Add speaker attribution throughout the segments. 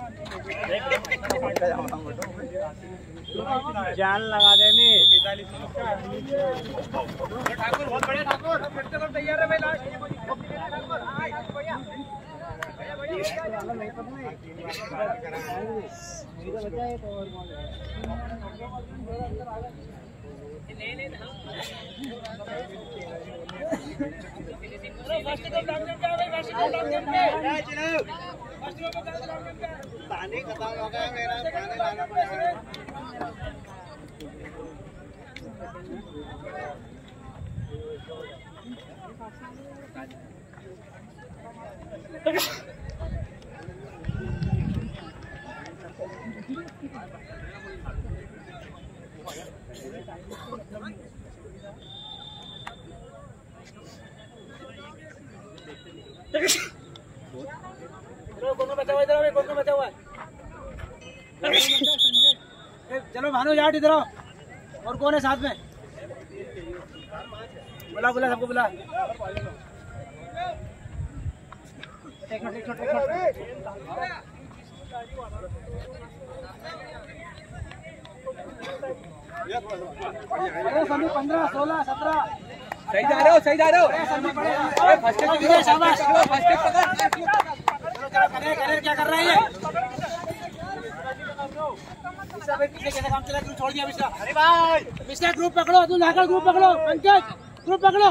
Speaker 1: जान लगा देनी।
Speaker 2: ठाकुर बहुत बढ़िया ठाकुर, फिर से तैयार है भाई लास्ट।
Speaker 1: पानी खत्म हो गया मेरा, पानी लाना पड़ेगा।
Speaker 2: चलो भानु यार इधर आओ। और कौन है साथ में? बुला बुला सबको बुला। अरे सभी 15, 16, 17
Speaker 1: सही जा रहे हो, सही जा रहे हो।
Speaker 2: शाबाश। चलो क्या कर रहा है ये? पीछे कैसे काम चला? छोड़ दिया मिश्रा। अरे भाई मिश्रा ग्रुप पकड़ो, तू नागर ग्रुप पकड़ो, पंकज ग्रुप पकड़ो।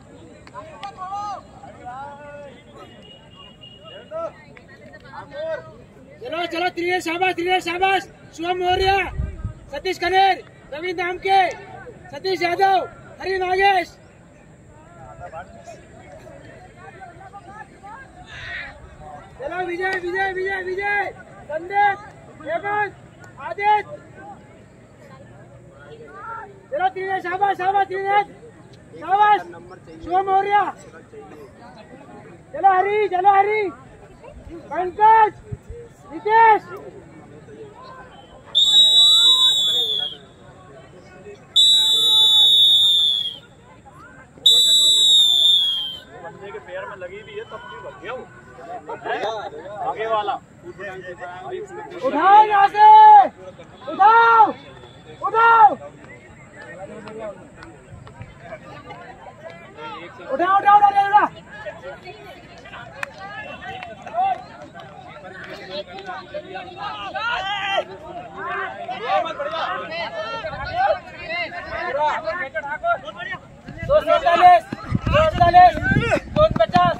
Speaker 2: चलो चलो त्रिनेश शाबाश, त्रिनेश शाबाश। शुभम मौर्य, सतीश कनेर, रविंद्र नामके, सतीश यादव, हरि नागेश। चलो विजय विजय विजय विजय, संदीप, हेमंत, आदित्य। चलो त्रिनेश शाबाश शाबाश, त्रिनेश शाबाश। शुभम मौर्य, चलो हरी, चलो हरी, पंकज, नितेश।
Speaker 1: बंदे के पैर में लगी भी है तब भी भग गया वो। आगे वाला
Speaker 2: उठाओ यहाँ से, उठाओ उठाओ उठाओ उठाओ उठाओ। दो 250, 50,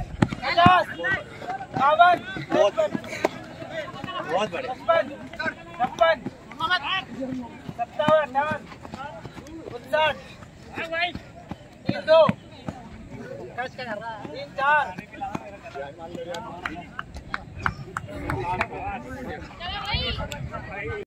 Speaker 2: 52,
Speaker 1: बहुत बढ़िया।
Speaker 2: 56, 57, 58, 59, 3 2 3 4।